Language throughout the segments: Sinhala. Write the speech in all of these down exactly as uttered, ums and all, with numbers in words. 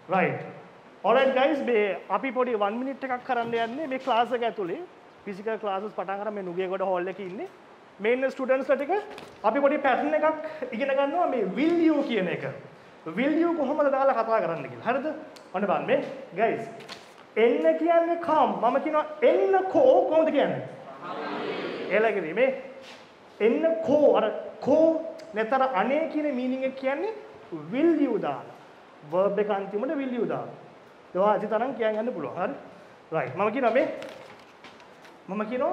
right. Alright guys, මේ අපි පොඩි one minute එකක් කරන්න යන්නේ මේ class එක ඇතුලේ. Physical classes පටන් අරන් මේ නුගේගොඩ hall එකේ ඉන්නේ. main students ලා ටික අපි පොඩි pattern එකක් ඉගෙන ගන්නවා මේ will you කියන එක. will you කොහොමද දාලා කතා කරන්න කියලා. හරිද? ඔන්න බලන්න මේ guys. එන්න කියන්නේ come. මම කියනවා එන්න කෝ කොහොමද කියන්නේ? එලගදී මේ එන්න කෝ අර කෝ නැතර අනේ කියන meaning එක කියන්නේ will you දාලා. verb එක අන්තිමට will you දාලා. ඒවා අදිතරම් කියන් යන්න පුළුවන්. හරි? right. මම කියනවා මේ මම කියනවා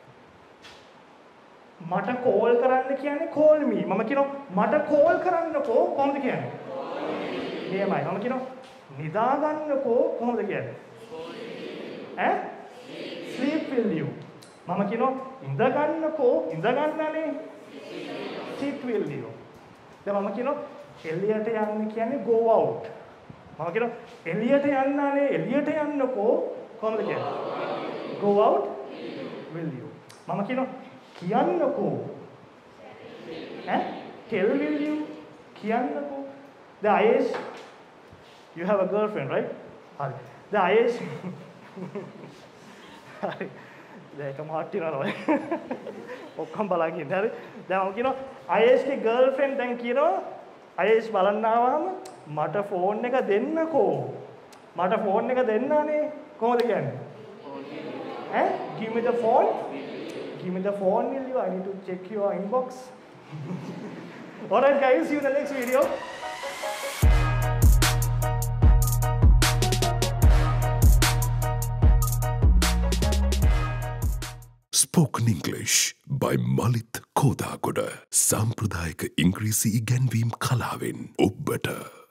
මට කෝල් කරන්න කියන්නේ call me. මම කියනවා මට කෝල් කරන්නකෝ කොහොමද කියන්නේ? මෙහෙමයි. මම කියනවා නිදා ගන්නකෝ කොහොමද කියන්නේ? ඈ? sleep will you. මම කියනවා ඉඳ ගන්නකෝ ඉඳ ගන්නනේ. sit will you. දැන් මම කියනවා එළියට යන්න කියන්නේ go out. මම කියනවා එළියට යන්නනේ එළියට යන්නකෝ කොහොමද කියන්නේ? go out will you. මම කියනවා කියන්නකෝ ඈ tell will you කියන්නකෝ. the Ayesh you have a girlfriend right? හරි. the Ayesh හරි. දැන් මහත් තියනවා ඔක්කොම බලන් ඉන්න හරි. දැන් මම කියනවා Ayesh ගේ girlfriend දැන් කියනවා Ayesh බලන්න ආවම මට ෆෝන් එක දෙන්නකෝ. මට ෆෝන් එක දෙන්නනේ කොහොමද කියන්නේ? ඈ give me the phone. Give me the phone will you? I need to check your inbox. Alright guys, see you in the next video. Spoken English by Malith Kodagoda. Sampradayika Ingrisi ඉගැන්වීම් කලාවෙන් ඔබට